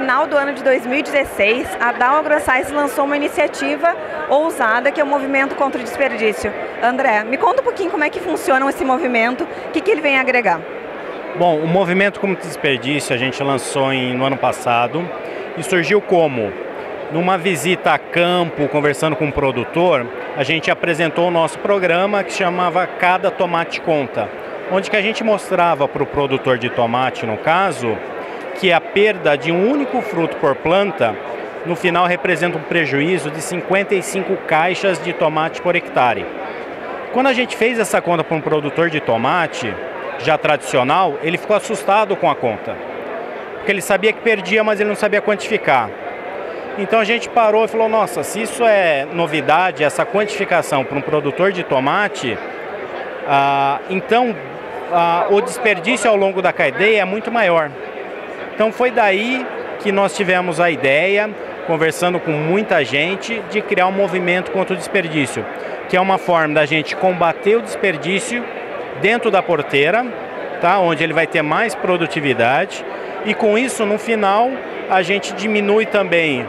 final do ano de 2016, a Dow AgroScience lançou uma iniciativa ousada que é o Movimento contra o Desperdício. André, me conta um pouquinho como é que funciona esse movimento, o que ele vem agregar. Bom, o Movimento contra o Desperdício a gente lançou no ano passado e surgiu como? Numa visita a campo, conversando com um produtor, a gente apresentou o nosso programa que chamava Cada Tomate Conta, onde que a gente mostrava para o produtor de tomate, no caso, que a perda de um único fruto por planta, no final representa um prejuízo de 55 caixas de tomate por hectare. Quando a gente fez essa conta para um produtor de tomate, já tradicional, ele ficou assustado com a conta, porque ele sabia que perdia, mas ele não sabia quantificar. Então a gente parou e falou, nossa, se isso é novidade, essa quantificação para um produtor de tomate, então o desperdício ao longo da cadeia é muito maior. Então foi daí que nós tivemos a ideia, conversando com muita gente, de criar um movimento contra o desperdício, que é uma forma da gente combater o desperdício dentro da porteira, tá? Onde ele vai ter mais produtividade, e com isso, no final, a gente diminui também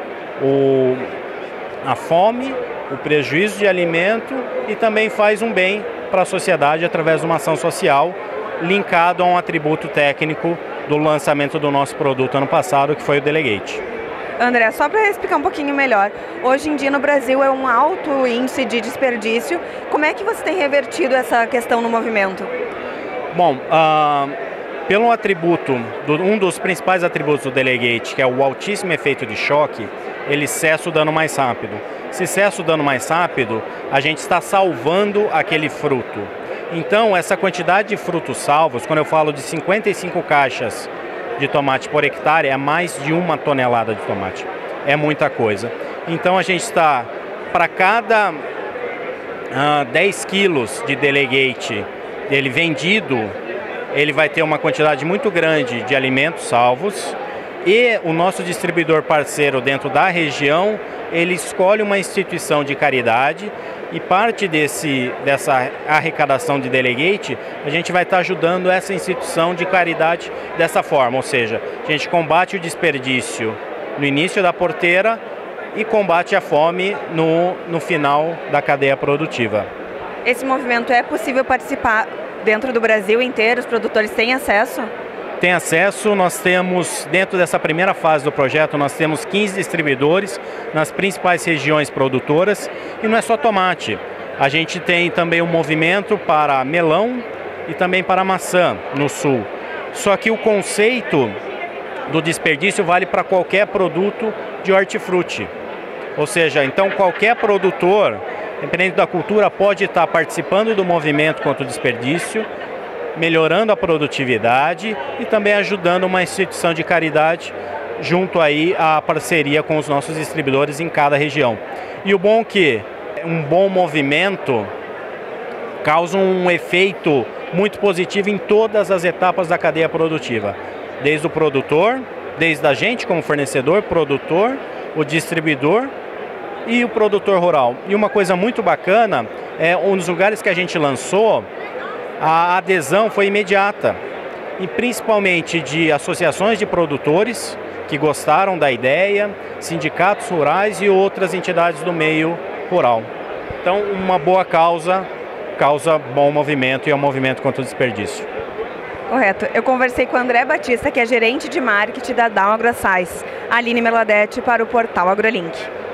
a fome, o prejuízo de alimento e também faz um bem para a sociedade através de uma ação social linkado a um atributo técnico do lançamento do nosso produto ano passado, que foi o Delegate. André, só para explicar um pouquinho melhor, hoje em dia no Brasil é um alto índice de desperdício. Como é que você tem revertido essa questão no movimento? Bom, pelo atributo, um dos principais atributos do Delegate, que é o altíssimo efeito de choque, ele cessa o dano mais rápido. Se cessa o dano mais rápido, a gente está salvando aquele fruto. Então, essa quantidade de frutos salvos, quando eu falo de 55 caixas de tomate por hectare, é mais de 1 tonelada de tomate. É muita coisa. Então, a gente está, para cada 10 quilos de Delegate, ele vendido, ele vai ter uma quantidade muito grande de alimentos salvos, e o nosso distribuidor parceiro dentro da região, ele escolhe uma instituição de caridade, e parte dessa arrecadação de Delegate, a gente vai estar ajudando essa instituição de caridade dessa forma, ou seja, a gente combate o desperdício no início da porteira e combate a fome no final da cadeia produtiva. Esse movimento é possível participar dentro do Brasil inteiro? Os produtores têm acesso? Tem acesso, nós temos, dentro dessa primeira fase do projeto, nós temos 15 distribuidores nas principais regiões produtoras, e não é só tomate. A gente tem também um movimento para melão e também para maçã no sul. Só que o conceito do desperdício vale para qualquer produto de hortifruti. Ou seja, então qualquer produtor, independente da cultura, pode estar participando do movimento contra o desperdício, melhorando a produtividade e também ajudando uma instituição de caridade junto aí à parceria com os nossos distribuidores em cada região. E o bom é que um bom movimento causa um efeito muito positivo em todas as etapas da cadeia produtiva, desde o produtor, desde a gente como fornecedor, produtor, o distribuidor e o produtor rural. E uma coisa muito bacana é um dos lugares que a gente lançou, a adesão foi imediata, e principalmente de associações de produtores que gostaram da ideia, sindicatos rurais e outras entidades do meio rural. Então, uma boa causa bom movimento, e é um movimento contra o desperdício. Correto. Eu conversei com o André Batista, que é gerente de marketing da Dow AgroScience, Aline Meladete, para o portal AgroLink.